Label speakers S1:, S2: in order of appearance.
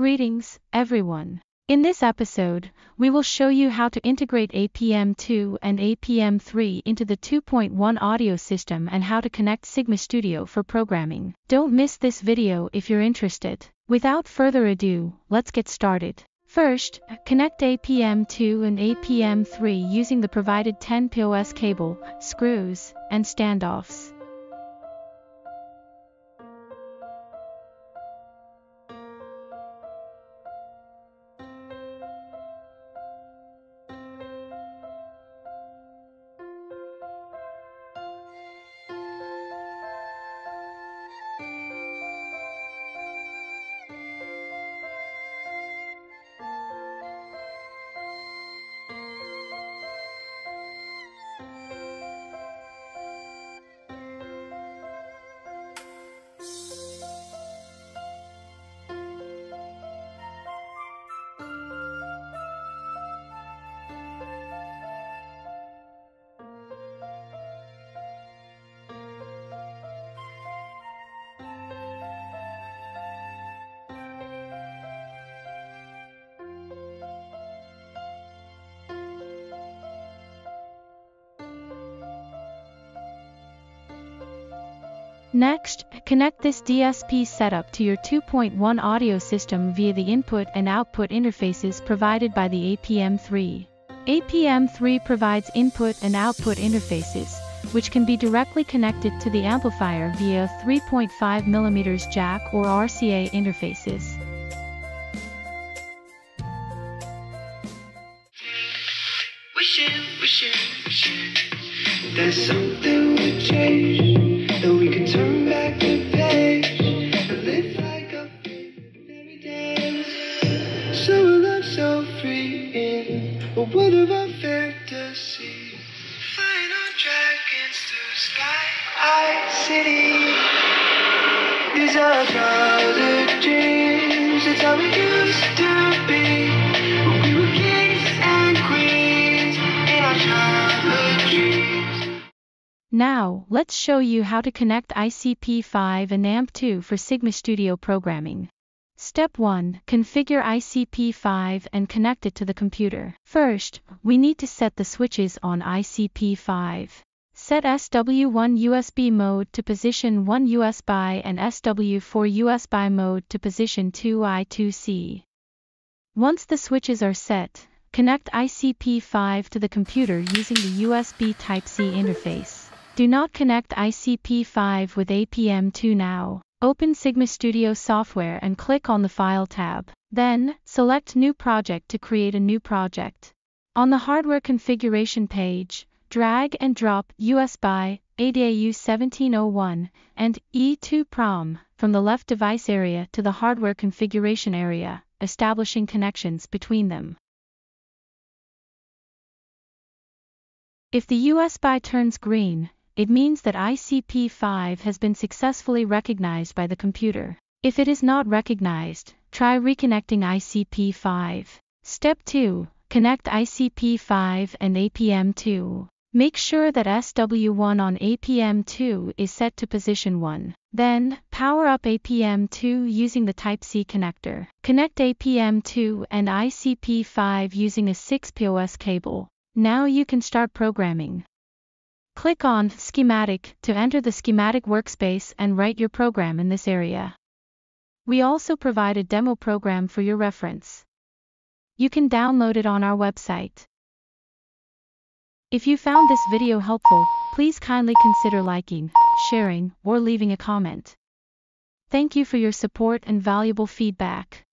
S1: Greetings, everyone. In this episode, we will show you how to integrate APM2 and APM3 into the 2.1 audio system and how to connect SigmaStudio for programming. Don't miss this video if you're interested. Without further ado, let's get started. First, connect APM2 and APM3 using the provided 10 POS cable, screws, and standoffs. Next, connect this DSP setup to your 2.1 audio system via the input and output interfaces provided by the APM3. APM3 provides input and output interfaces, which can be directly connected to the amplifier via 3.5mm jack or RCA interfaces.
S2: Wishing that something would change, that we could turn back the page and live like a fairy tale. So alive, so free in a world of our fantasy, flying on dragons through Sky City. These are our childhood dreams, it's how we used to be when we were kings and queens in our childhood dreams.
S1: Now, let's show you how to connect ICP5 and AMP2 for SigmaStudio programming. Step 1. Configure ICP5 and connect it to the computer. First, we need to set the switches on ICP5. Set SW1 USB mode to position 1 USBi and SW4 USBi mode to position 2 I2C. Once the switches are set, connect ICP5 to the computer using the USB Type-C interface. Do not connect ICP5 with APM2 now. Open SigmaStudio software and click on the File tab. Then, select New Project to create a new project. On the hardware configuration page, drag and drop USBi, ADAU1701, and E2PROM from the left device area to the hardware configuration area, establishing connections between them. If the USBi turns green, it means that ICP5 has been successfully recognized by the computer. If it is not recognized, try reconnecting ICP5. Step 2. Connect ICP5 and APM2. Make sure that SW1 on APM2 is set to position 1. Then, power up APM2 using the Type-C connector. Connect APM2 and ICP5 using a 6 POS cable. Now you can start programming. Click on Schematic to enter the schematic workspace and write your program in this area. We also provide a demo program for your reference. You can download it on our website. If you found this video helpful, please kindly consider liking, sharing, or leaving a comment. Thank you for your support and valuable feedback.